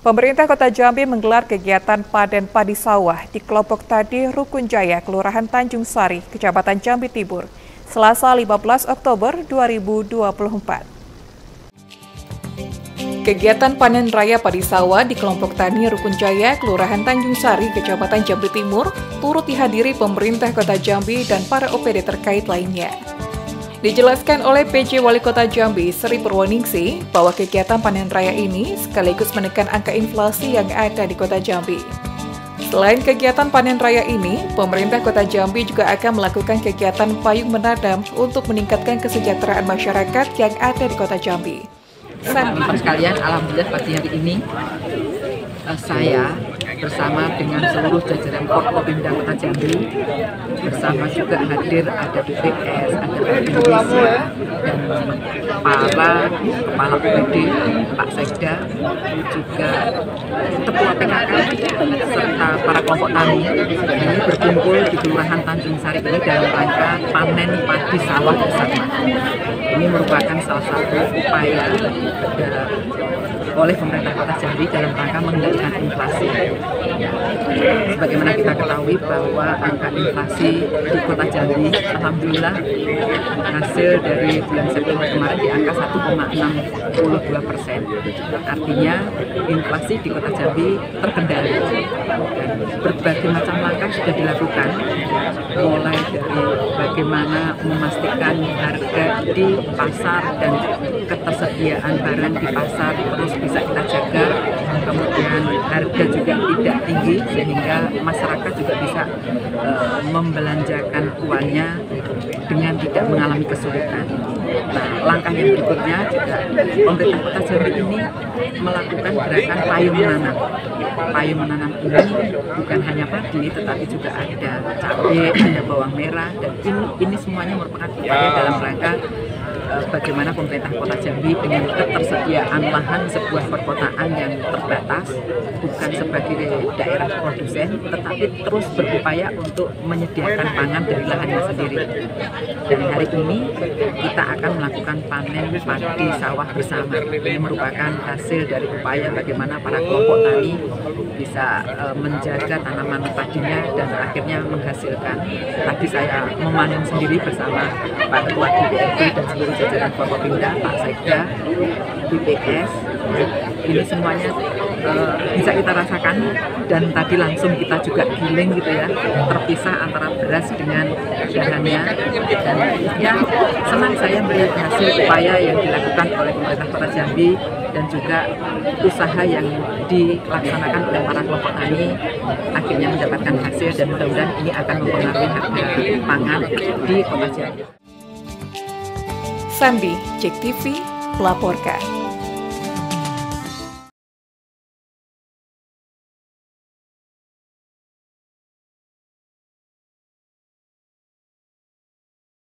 Pemerintah Kota Jambi menggelar kegiatan panen padi sawah di kelompok tani Rukun Jaya, Kelurahan Tanjung Sari, Kecamatan Jambi Timur, Selasa 15 Oktober 2024. Kegiatan panen raya padi sawah di kelompok tani Rukun Jaya, Kelurahan Tanjung Sari, Kecamatan Jambi Timur, turut dihadiri pemerintah Kota Jambi dan para OPD terkait lainnya. Dijelaskan oleh PJ Wali Kota Jambi, Sri Purwoningsi, bahwa kegiatan panen raya ini sekaligus menekan angka inflasi yang ada di Kota Jambi. Selain kegiatan panen raya ini, pemerintah Kota Jambi juga akan melakukan kegiatan payung menanam untuk meningkatkan kesejahteraan masyarakat yang ada di Kota Jambi. Teman-teman sekalian, alhamdulillah pagi hari ini saya bersama dengan seluruh jajaran Forkopimda Kota Jambi, bersama juga hadir ada BPS, ada Bank Indonesia, dan para kepala OPD, Pak Sekda, juga Ketua PKK, serta para kelompok tani ini berkumpul di Kelurahan Tanjung Sari ini dalam rangka panen padi sawah bersama. Ini merupakan salah satu upaya oleh pemerintah Kota Jambi dalam rangka mengendalikan inflasi. Sebagaimana kita ketahui bahwa angka inflasi di Kota Jambi, alhamdulillah hasil dari bulan September kemarin di angka 1,62%. Artinya inflasi di Kota Jambi terkendali. Dan berbagai macam langkah sudah dilakukan, mulai dari bagaimana memastikan harga di pasar dan ketersediaan barang di pasar terus bisa kita jaga, kemudian harga juga tidak tinggi sehingga masyarakat juga bisa membelanjakan uangnya dengan tidak mengalami kesulitan. Nah, langkah yang berikutnya juga pemerintah Kota Jambi ini melakukan gerakan payung menanam. Payung menanam ini bukan hanya padi, tetapi juga ada cabai, ada bawang merah, dan ini semuanya merupakan upaya dalam rangka bagaimana pemerintah Kota Jambi dengan ketersediaan lahan sebuah perkotaan yang terbatas, bukan sebagai daerah produsen, tetapi terus berupaya untuk menyediakan pangan dari lahannya sendiri. Dan hari ini kita akan melakukan panen padi sawah bersama. Ini merupakan hasil dari upaya bagaimana para kelompok tani bisa menjaga tanaman padinya dan akhirnya menghasilkan. Tadi saya memanen sendiri bersama Pak Ketua DPRD dan seluruh jajaran Forkopimda, Pak Sekda, BPS, ini semuanya bisa kita rasakan, dan tadi langsung kita juga giling gitu ya, terpisah antara beras dengan dahannya, dan ya senang saya melihat hasil upaya yang dilakukan oleh pemerintah Kota Jambi dan juga usaha yang dilaksanakan oleh para kelompok tani akhirnya mendapatkan hasil, dan mudah-mudahan ini akan mempengaruhi harga pangan di Kota Jambi. Sambi, JEK TV, melaporkan.